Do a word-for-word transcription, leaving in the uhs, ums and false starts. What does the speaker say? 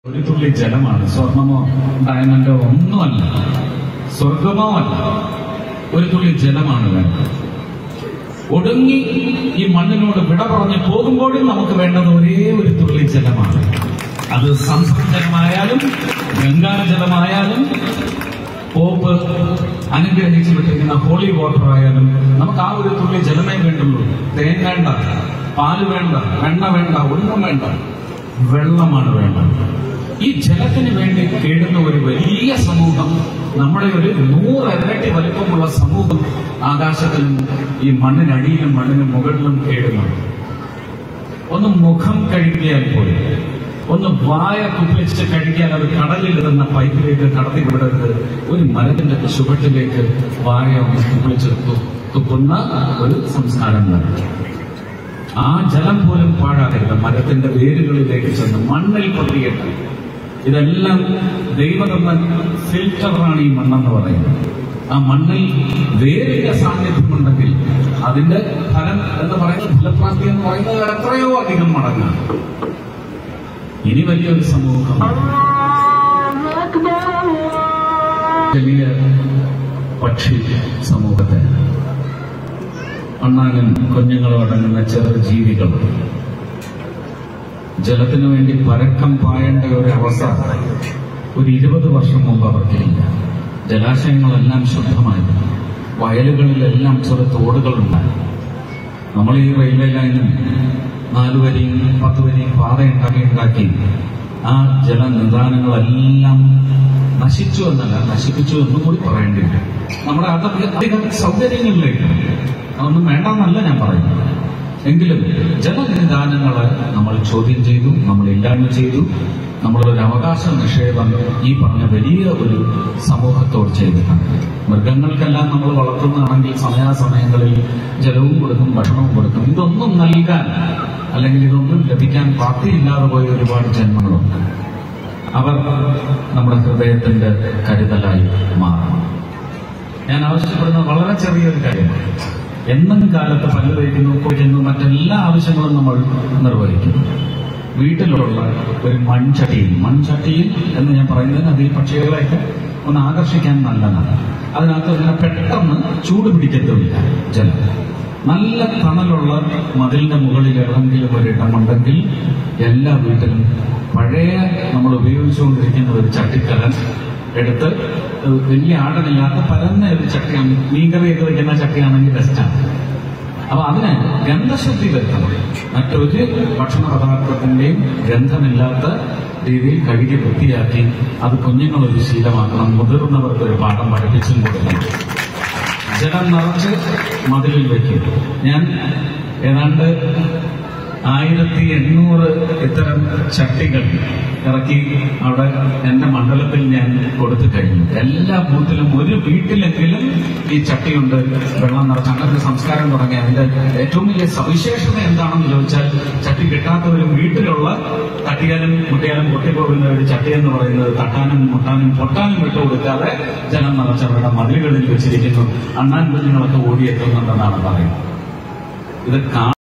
ഒരു തുള്ളി ജലമാണ്. സ്വർണമോ ഡയമണ്ടോ ഒന്നുമല്ല, സ്വർഗമോ അല്ല, ഒരു തുള്ളി ജലമാണ് വേണ്ടത്. ഒടുങ്ങി ഈ മണ്ണിനോട് വിട പറഞ്ഞ് പോകുമ്പോഴും നമുക്ക് വേണ്ടത് ഒരേ ഒരു തുള്ളി ജലമാണ്. അത് സംസ്കൃത ജലമായാലും ഗംഗാജലമായാലും പോപ്പ് അനുഗ്രഹിച്ചു വിട്ടിരിക്കുന്ന ഹോളി വാട്ടർ ആയാലും നമുക്ക് ആ ഒരു തുള്ളി ജലമേ വേണ്ടുള്ളൂ. തേൻ വേണ്ട, പാല് വേണ്ട, വെണ്ണ വേണ്ട, ഒന്നും വേണ്ട, വെള്ളമാണ് വേണ്ടത്. ഈ ജലത്തിന് വേണ്ടി കേടുന്ന ഒരു വലിയ സമൂഹം, നമ്മുടെ ഒരു നൂറിരട്ടി വലിപ്പമുള്ള സമൂഹം ആകാശത്തിലും ഈ മണ്ണിനടിയിലും മണ്ണിന് മുകളിലും കേടുന്നുണ്ട്. ഒന്ന് മുഖം കഴുകിയാൽ പോലും, ഒന്ന് വായ കുപ്പിച്ച് കഴിക്കാൻ അത് കടലിലിടുന്ന പൈപ്പിലേക്ക് കടത്തി വിടരുത്. ഒരു മരത്തിന്റെ ചുവട്ടിലേക്ക് വായ ഒന്ന് കുപ്പിച്ച് തുപ്പുന്ന ഒരു സംസ്കാരം വേണം. ആ ജലം പോലും പാഴാകരുത്. മരത്തിന്റെ വേരുകളിലേക്ക് ചെന്ന് മണ്ണിൽ പതിയട്ടെ. ഇതെല്ലാം ദൈവതന്ന ഫിൽറ്ററാണ് ഈ മണ്ണെന്ന് പറയുന്നത്. ആ മണ്ണിൽ വേരിന്റെ സാന്നിധ്യമുണ്ടെങ്കിൽ അതിന്റെ ഫലം എന്ന് പറയുന്നത്, ഫലപ്രാപ്തി എന്ന് പറയുന്നത് എത്രയോ അധികം മടങ്ങാണ്. ഇനി വലിയൊരു സമൂഹം വലിയ പക്ഷി സമൂഹത്തെ, അണ്ണാനും കുഞ്ഞുങ്ങളും അടങ്ങുന്ന ചെറു ജീവികൾ, ജലത്തിനു വേണ്ടി പരക്കം പായേണ്ട ഒരു അവസ്ഥ ഒരു ഇരുപത് വർഷം മുമ്പ് അവർക്കില്ല. ജലാശയങ്ങളെല്ലാം ശുദ്ധമായിരുന്നു, വയലുകളിലെല്ലാം ചെറു തോടുകളുണ്ടായി. നമ്മൾ ഈ റെയിൽവേ ലൈനും നാലുവരിയും പത്ത് വരിയും പാത ഉണ്ടാക്കി ഉണ്ടാക്കി ആ ജലനിധാനങ്ങളെല്ലാം നശിച്ചു എന്നല്ല, നശിപ്പിച്ചു എന്നും കൂടി പറയേണ്ടില്ല. നമ്മുടെ അധികം സൗകര്യങ്ങളിലേക്ക് അതൊന്നും വേണ്ടെന്നല്ല ഞാൻ പറയുന്നത്. എങ്കിലും ജലനിധാനങ്ങളെ നമ്മൾ ചോദ്യം ചെയ്തു, നമ്മൾ ഇല്ലായ്മ ചെയ്തു. നമ്മളൊരു അവകാശ നിഷേധം ഈ പറഞ്ഞ വലിയ ഒരു സമൂഹത്തോട് ചെയ്തിട്ടുണ്ട്. മൃഗങ്ങൾക്കെല്ലാം നമ്മൾ വളർത്തുന്നതാണെങ്കിൽ സമയാസമയങ്ങളിൽ ജലവും കൊടുക്കും, ഭക്ഷണവും കൊടുക്കും. ഇതൊന്നും നൽകാൻ അല്ലെങ്കിൽ ഇതൊന്നും ലഭിക്കാൻ പ്രാപ്തിയില്ലാതെ പോയ ഒരുപാട് ജന്മങ്ങളുണ്ട്. അവർ നമ്മുടെ ഹൃദയത്തിന്റെ കരുതലായി മാറണം. ഞാൻ ആവശ്യപ്പെടുന്നത് വളരെ ചെറിയൊരു കാര്യമാണ്. എന്നും കാലത്ത് പല്ല് തേക്കുന്നു, കുഴിക്കുന്നു, മറ്റെല്ലാ ആവശ്യങ്ങളും നമ്മൾ നിർവഹിക്കുന്നു. വീട്ടിലുള്ള ഒരു മൺചട്ടിയിൽ, മൺചട്ടിയിൽ എന്ന് ഞാൻ പറയുന്നതിന് അതിൽ പക്ഷികളെയൊക്കെ ഒന്ന് ആകർഷിക്കാൻ നല്ലതാണ്. അതിനകത്ത് ഇങ്ങനെ പെട്ടെന്ന് ചൂട് പിടിക്കത്തുമില്ല ജലം. നല്ല തണലുള്ള മതിലിന്റെ മുകളിൽ എവിടെങ്കിലും ഒരിടമുണ്ടെങ്കിൽ എല്ലാ വീട്ടിലും പഴയ നമ്മൾ ഉപയോഗിച്ചുകൊണ്ടിരിക്കുന്ന ഒരു ചട്ടിക്കലൻ എടുത്ത്, വലിയ ആടനില്ലാത്ത പരന്ന ഒരു ചട്ടിയാണ്, മീൻകറിയൊക്കെ വയ്ക്കുന്ന ചട്ടിയാണെങ്കിൽ ബെസ്റ്റാണ്. അപ്പൊ അതിന് ഗന്ധശുദ്ധി വരുത്തണം. മറ്റൊരു ഭക്ഷണ പദാർത്ഥത്തിന്റെയും ഗന്ധമില്ലാത്ത രീതിയിൽ കഴുകി വൃത്തിയാക്കി അത് കുഞ്ഞുങ്ങളൊരു ശീലമാക്കണം. മുതിർന്നവർക്കൊരു പാഠം പഠിപ്പിച്ചും കൊടുക്കണം. ജലം നിറച്ച് മതിലിൽ വയ്ക്കും. ഞാൻ ഏതാണ്ട് ആയിരത്തി എണ്ണൂറ് ഇത്തരം ചട്ടികൾ ഇറക്കി അവിടെ എന്റെ മണ്ഡലത്തിൽ ഞാൻ കൊടുത്തു കഴിഞ്ഞു. എല്ലാ ബൂത്തിലും ഒരു വീട്ടിലെങ്കിലും ഈ ചട്ടിയുണ്ട്, വെള്ളം നിറച്ച്. അങ്ങനത്തെ സംസ്കാരം തുടങ്ങി. അതിന്റെ ഏറ്റവും വലിയ സവിശേഷത എന്താണെന്ന് ചോദിച്ചാൽ, ചട്ടി കിട്ടാത്തവരും വീട്ടിലുള്ള തട്ടിയാലും മുട്ടിയാലും പൊട്ടിപ്പോകുന്ന ഒരു ചട്ടി എന്ന് പറയുന്നത് തട്ടാനും മുട്ടാനും പൊട്ടാനും വിട്ടു കൊടുക്കാതെ ജലം നിറച്ചവരുടെ മതിലുകളിൽ വെച്ചിരിക്കുന്നു. അണ്ണാൻ കുഞ്ഞുങ്ങളൊക്കെ ഓടിയെത്തുന്നുണ്ടെന്നാണ് പറയുന്നത്. ഇത്